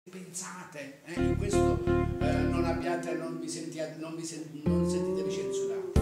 Pensate, in questo non abbiate, non vi sentite censurati.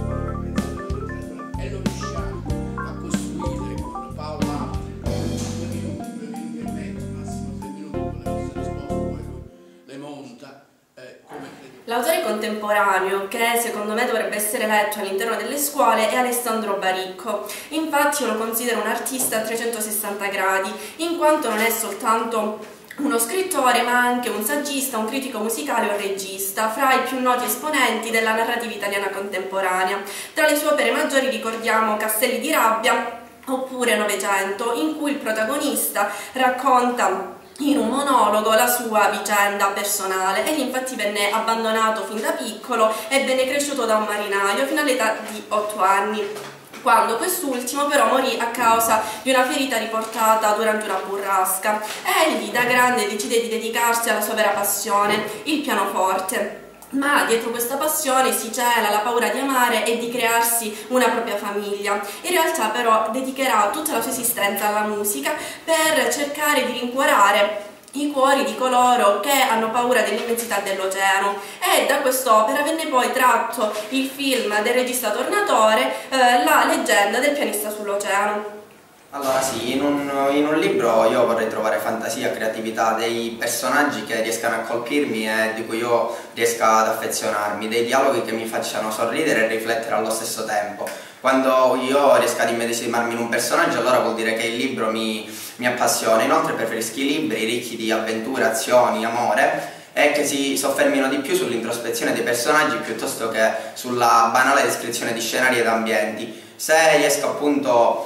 E lo riusciamo a costruire con Paolo Apri, 2 minuti e mezzo, massimo 3 minuti con le vostre risposte, poi lui le monta. L'autore contemporaneo che secondo me dovrebbe essere letto all'interno delle scuole è Alessandro Baricco. Infatti io lo considero un artista a 360 gradi, in quanto non è soltanto uno scrittore ma anche un saggista, un critico musicale e un regista, fra i più noti esponenti della narrativa italiana contemporanea. Tra le sue opere maggiori ricordiamo Castelli di rabbia oppure Novecento, in cui il protagonista racconta in un monologo la sua vicenda personale. Egli infatti venne abbandonato fin da piccolo e venne cresciuto da un marinaio fino all'età di 8 anni, quando quest'ultimo però morì a causa di una ferita riportata durante una burrasca. Egli da grande decide di dedicarsi alla sua vera passione, il pianoforte. Ma dietro questa passione si cela la paura di amare e di crearsi una propria famiglia. In realtà però dedicherà tutta la sua esistenza alla musica per cercare di rincuorare i cuori di coloro che hanno paura dell'immensità dell'oceano, e da quest'opera venne poi tratto il film del regista Tornatore, La leggenda del pianista sull'oceano. Allora sì, in un libro io vorrei trovare fantasia, creatività, dei personaggi che riescano a colpirmi e di cui io riesca ad affezionarmi, dei dialoghi che mi facciano sorridere e riflettere allo stesso tempo. Quando io riesco ad immedesimarmi in un personaggio, allora vuol dire che il libro mi appassiona. Inoltre preferisco i libri ricchi di avventure, azioni, amore, e che si soffermino di più sull'introspezione dei personaggi piuttosto che sulla banale descrizione di scenari ed ambienti. Se riesco appunto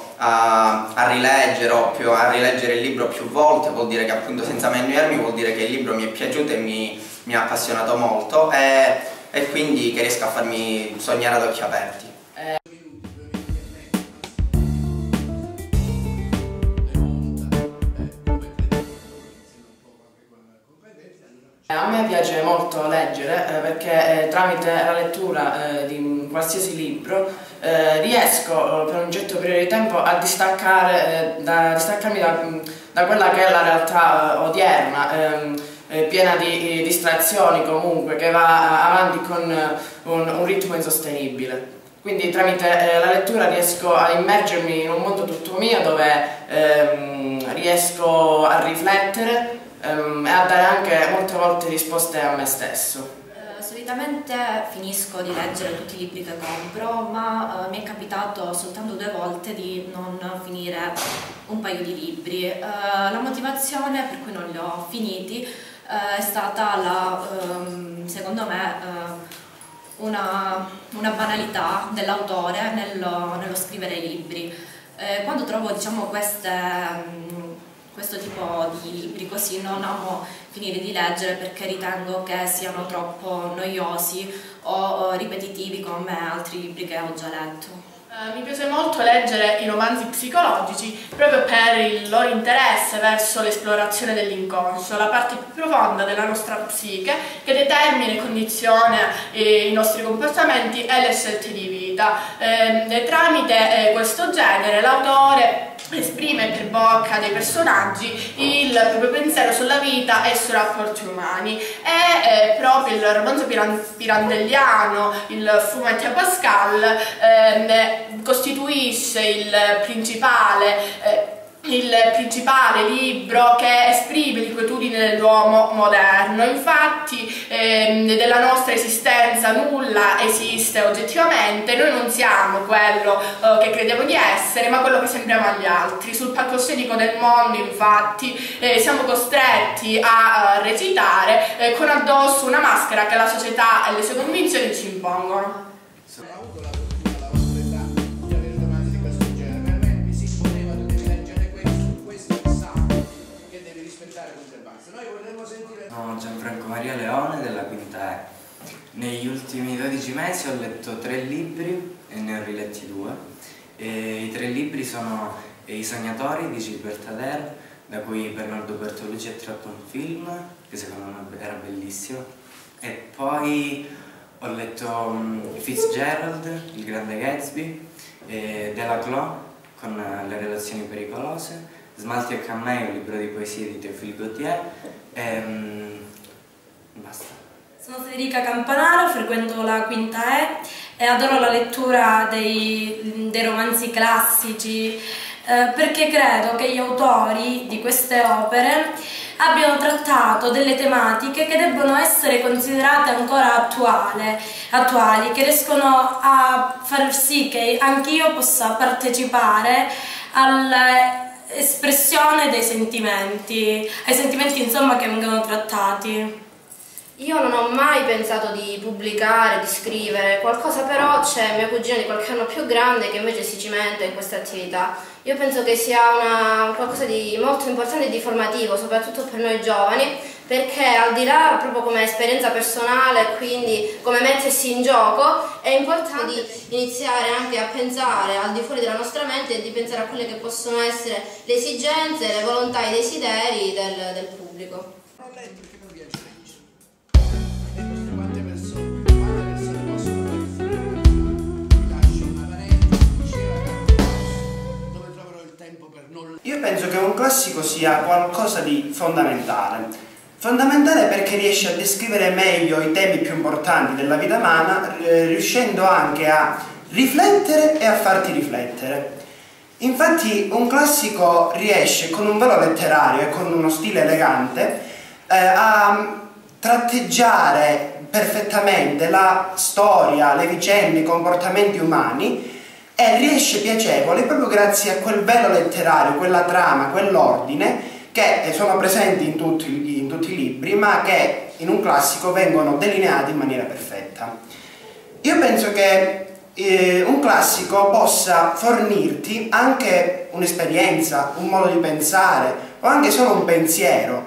a rileggere il libro più volte, vuol dire che appunto senza mai annoiarmi, vuol dire che il libro mi è piaciuto e mi ha appassionato molto, e quindi che riesco a farmi sognare ad occhi aperti. A me piace molto leggere perché tramite la lettura di qualsiasi libro riesco per un certo periodo di tempo a distaccarmi da quella che è la realtà odierna, piena di distrazioni comunque, che va avanti con un ritmo insostenibile. Quindi tramite la lettura riesco a immergermi in un mondo tutto mio dove riesco a riflettere e a dare anche molte volte risposte a me stesso. Solitamente finisco di leggere tutti i libri che compro, ma mi è capitato soltanto 2 volte di non finire un paio di libri. La motivazione per cui non li ho finiti è stata secondo me una banalità dell'autore nello scrivere i libri. Quando trovo, diciamo, questo tipo di libri così, non amo finire di leggere perché ritengo che siano troppo noiosi o ripetitivi come altri libri che ho già letto. Mi piace molto leggere i romanzi psicologici proprio per il loro interesse verso l'esplorazione dell'inconscio, la parte più profonda della nostra psiche che determina e condiziona i nostri comportamenti e le scelte di vita. Tramite questo genere l'autore esprime per bocca dei personaggi il proprio pensiero sulla vita e sui rapporti umani, e proprio il romanzo pirandelliano, il Fumetti a Pascal, costituisce il principale libro che esprime l'inquietudine dell'uomo moderno. Infatti della nostra esistenza nulla esiste oggettivamente, noi non siamo quello che crediamo di essere, ma quello che sembriamo agli altri. Sul palcoscenico del mondo infatti siamo costretti a recitare con addosso una maschera che la società e le sue convinzioni ci impongono. Sono Gianfranco Maria Leone della quinta E. Negli ultimi 12 mesi ho letto 3 libri e ne ho riletti 2. I 3 libri sono I Sognatori di Gilbert Adair, da cui Bernardo Bertolucci ha tratto un film che secondo me era bellissimo, e poi ho letto Fitzgerald, Il Grande Gatsby, Delaclos con Le relazioni pericolose, Smalti e Cammei, un libro di poesie di Théophile Gautier. Basta. Sono Federica Campanaro, frequento la quinta E e adoro la lettura dei romanzi classici perché credo che gli autori di queste opere abbiano trattato delle tematiche che debbono essere considerate ancora attuali, che riescono a far sì che anch'io possa partecipare all'espressione dei sentimenti, ai sentimenti insomma che vengono trattati. Io non ho mai pensato di pubblicare, di scrivere qualcosa, però c'è mia cugina di qualche anno più grande che invece si cimenta in queste attività. Io penso che sia qualcosa di molto importante e di formativo, soprattutto per noi giovani, perché al di là proprio come esperienza personale, quindi come mettersi in gioco, è importante di iniziare anche a pensare al di fuori della nostra mente e di pensare a quelle che possono essere le esigenze, le volontà e i desideri del pubblico. Io penso che un classico sia qualcosa di fondamentale. Fondamentale perché riesce a descrivere meglio i temi più importanti della vita umana, riuscendo anche a riflettere e a farti riflettere. Infatti un classico riesce con un velo letterario e con uno stile elegante a tratteggiare perfettamente la storia, le vicende, i comportamenti umani e riesce piacevole proprio grazie a quel velo letterario, quella trama, quell'ordine che sono presenti in tutti i libri ma che in un classico vengono delineati in maniera perfetta. Io penso che un classico possa fornirti anche un'esperienza, un modo di pensare o anche solo un pensiero.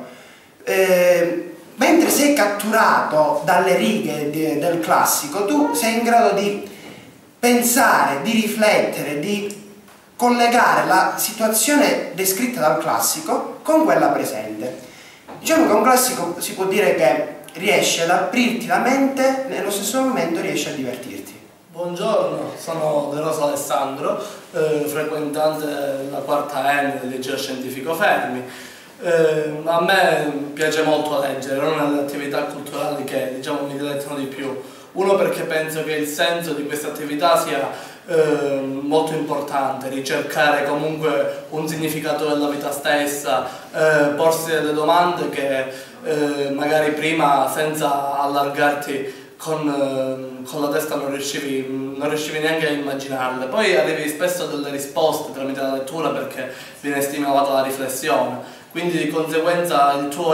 Mentre sei catturato dalle righe del classico, tu sei in grado di pensare, di riflettere, di collegare la situazione descritta dal classico con quella presente. Diciamo che un classico si può dire che riesce ad aprirti la mente e nello stesso momento riesce a divertirti. Buongiorno, sono De Rosa Alessandro, frequentante della quarta N del liceo scientifico Fermi. A me piace molto leggere, è una delle attività culturali che diciamo mi dilettano di più. Uno perché penso che il senso di questa attività sia molto importante, ricercare comunque un significato della vita stessa, porsi delle domande che magari prima senza allargarti con la testa non riuscivi neanche a immaginarle. Poi arrivi spesso a delle risposte tramite la lettura perché viene stimolata la riflessione, quindi di conseguenza il tuo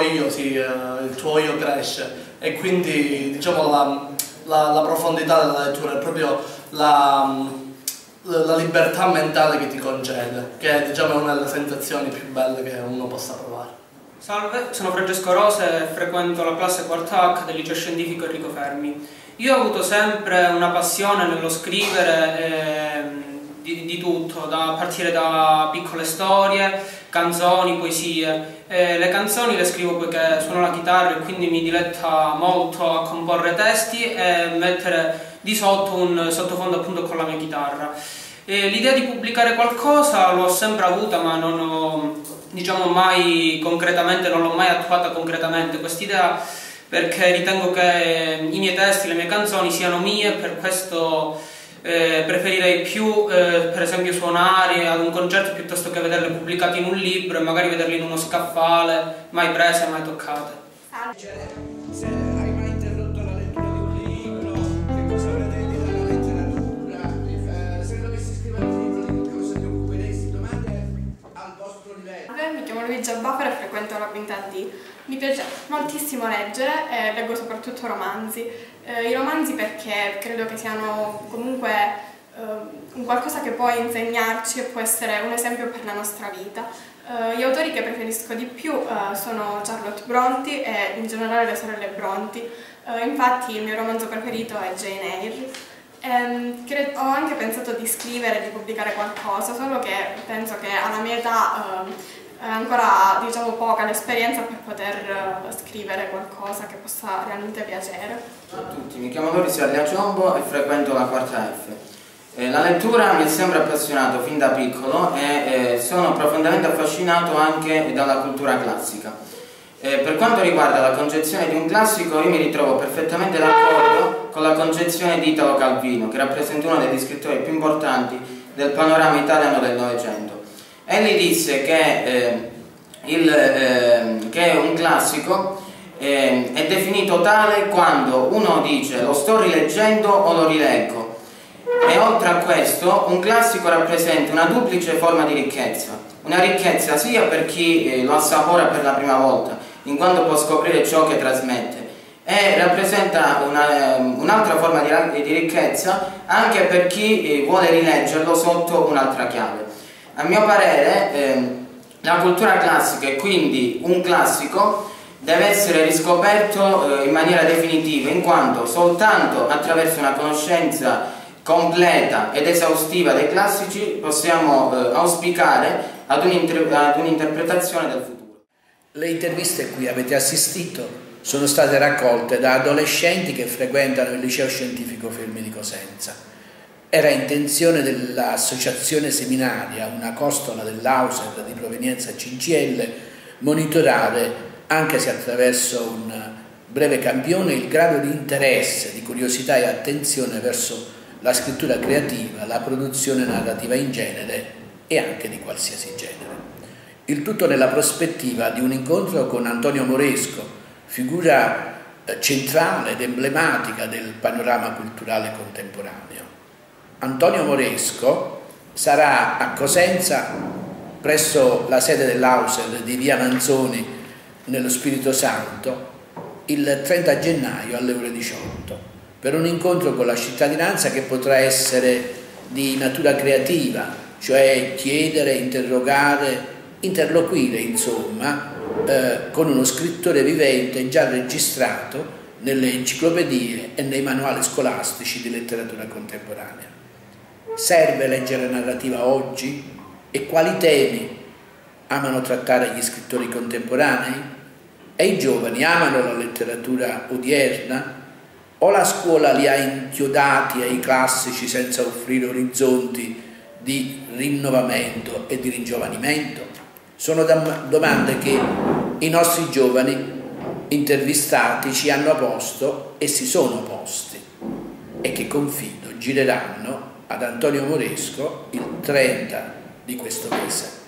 io cresce e quindi diciamo la profondità della lettura è proprio la libertà mentale che ti concede, che diciamo è una delle sensazioni più belle che uno possa provare. Salve, sono Francesco Rose e frequento la classe 4H del liceo scientifico Enrico Fermi. Io ho avuto sempre una passione nello scrivere di tutto, a partire da piccole storie, canzoni, poesie. Le canzoni le scrivo poiché suono la chitarra e quindi mi diletta molto a comporre testi e mettere di sotto un sottofondo appunto con la mia chitarra. L'idea di pubblicare qualcosa l'ho sempre avuta ma non ho, diciamo, mai concretamente, non l'ho mai attuata concretamente quest'idea, perché ritengo che i miei testi, le mie canzoni siano mie, per questo preferirei più per esempio suonare ad un concerto piuttosto che vederle pubblicate in un libro e magari vederle in uno scaffale, mai prese, mai toccate. Se hai mai interrotto la lettura di un libro, che cosa pretendi dalla letteratura, se dovessi scrivere un libro di che cosa ti occuperesti, domande al vostro livello. Mi chiamo Luigia Baffera e frequento la quinta D. Mi piace moltissimo leggere e leggo soprattutto romanzi. I romanzi perché credo che siano comunque un qualcosa che può insegnarci e può essere un esempio per la nostra vita. Gli autori che preferisco di più sono Charlotte Brontë e in generale le sorelle Brontë. Infatti il mio romanzo preferito è Jane Eyre. Ho anche pensato di scrivere, di pubblicare qualcosa, solo che penso che alla mia età è ancora diciamo poca l'esperienza per poter scrivere qualcosa che possa realmente piacere. Ciao a tutti, mi chiamo Loris Arliaciombo e frequento la quarta F. La lettura mi è sempre appassionato fin da piccolo e sono profondamente affascinato anche dalla cultura classica. Per quanto riguarda la concezione di un classico, io mi ritrovo perfettamente d'accordo con la concezione di Italo Calvino, che rappresenta uno degli scrittori più importanti del panorama italiano del Novecento. Egli disse che un classico è definito tale quando uno dice lo sto rileggendo o lo rileggo. E oltre a questo, un classico rappresenta una duplice forma di ricchezza. Una ricchezza sia per chi lo assapora per la prima volta, in quanto può scoprire ciò che trasmette, e rappresenta un'altra forma di ricchezza anche per chi vuole rileggerlo sotto un'altra chiave. A mio parere, la cultura classica e quindi un classico deve essere riscoperto in maniera definitiva, in quanto soltanto attraverso una conoscenza completa ed esaustiva dei classici possiamo auspicare ad un'interpretazione del futuro. Le interviste a cui avete assistito sono state raccolte da adolescenti che frequentano il Liceo Scientifico Fermi di Cosenza. Era intenzione dell'associazione seminaria, una costola dell'Auser di provenienza CGIL, monitorare, anche se attraverso un breve campione, il grado di interesse, di curiosità e attenzione verso la scrittura creativa, la produzione narrativa in genere e anche di qualsiasi genere. Il tutto nella prospettiva di un incontro con Antonio Moresco, figura centrale ed emblematica del panorama culturale contemporaneo. Antonio Moresco sarà a Cosenza, presso la sede dell'Auser di via Manzoni, nello Spirito Santo, il 30 gennaio alle ore 18. Per un incontro con la cittadinanza che potrà essere di natura creativa, cioè chiedere, interrogare, interloquire, insomma, con uno scrittore vivente già registrato nelle enciclopedie e nei manuali scolastici di letteratura contemporanea. Serve leggere narrativa oggi? E quali temi amano trattare gli scrittori contemporanei? E i giovani amano la letteratura odierna? O la scuola li ha inchiodati ai classici senza offrire orizzonti di rinnovamento e di ringiovanimento? Sono domande che i nostri giovani intervistati ci hanno posto e si sono posti e che confido gireranno ad Antonio Moresco il 30 di questo mese.